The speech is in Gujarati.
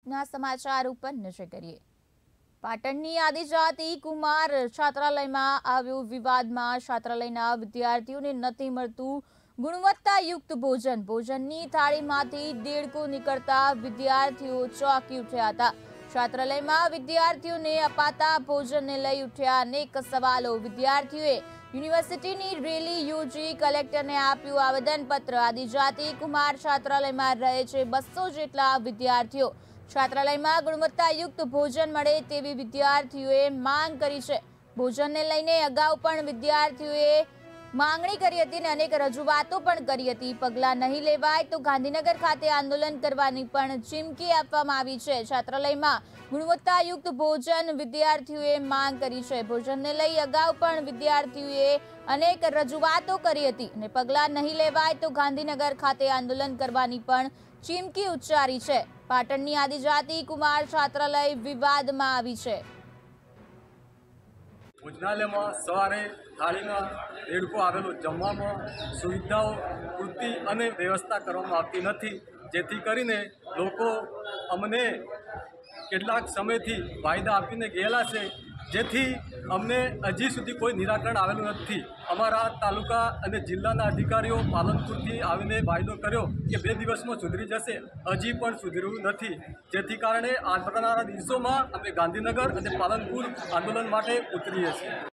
આજના સમાચાર ઉપર નજર કરીએ। પાટણની આદિજાતિ કુમાર છાત્રાલયમાં આવ્યો વિવાદમાં છાત્રાલયના વિદ્યાર્થીઓને નથી મળતું ગુણવત્તાયુક્ત ભોજન। ભોજનની થાળીમાંથી દેડકો નીકળતા વિદ્યાર્થીઓ ચોંકી ઉઠ્યા હતા। છાત્રાલયમાં વિદ્યાર્થીઓને અપાતા ભોજનને લઈ ઉઠ્યા અનેક સવાલો। વિદ્યાર્થીઓએ યુનિવર્સિટીની રેલી યોજી કલેક્ટરને આપ્યું આવેદનપત્ર। આદિજાતિ કુમાર છાત્રાલયમાં રહે છે 200 જેટલા વિદ્યાર્થીઓ। છાત્રાલયમાં ગુણવત્તાયુક્ત ભોજન મળે તેવી વિદ્યાર્થીઓએ માંગ કરી છે। ભોજનને લઈને અગાઉ પણ વિદ્યાર્થીઓએ માંગણી કરી હતી અને અનેક રજૂઆતો પણ કરી હતી। પગલાં નહીં લેવાય તો ગાંધીનગર ખાતે આંદોલન કરવાની પણ ચીમકી આપવામાં આવી છે। છાત્રાલયમાં ગુણવત્તાયુક્ત ભોજન વિદ્યાર્થીઓએ માંગ કરી છે। ભોજનને લઈ અગાઉ પણ વિદ્યાર્થીઓએ અનેક રજૂઆતો કરી હતી અને પગલાં નહીં લેવાય તો ગાંધીનગર ખાતે આંદોલન કરવાની પણ ચીમકી ઉચ્ચારી છે। પાટણની આદિજાતિ કુમાર છાત્રાલય વિવાદમાં આવી છે। ભોજનાલયમાં સવારે થાળીમાં દેડકો આવેલો, જમવામાં સુવિધાઓ પૂરતી અને વ્યવસ્થા કરવામાં આવતી નથી, જેથી કરીને લોકો અમને કેટલાક સમયથી વાયદા આપીને ગયેલા છે, જેથી અમને હજી સુધી કોઈ નિરાકરણ આવેલું નથી। અમારા તાલુકા અને જિલ્લાના અધિકારીઓ પાલનપુરથી આવીને વાયદો કર્યો કે 2 દિવસમાં સુધરી જશે, હજી પણ સુધર્યું નથી, જેથી કારણે આવનારા દિવસોમાં અમે ગાંધીનગર અને પાલનપુર આંદોલન માટે ઉતરીએ છીએ।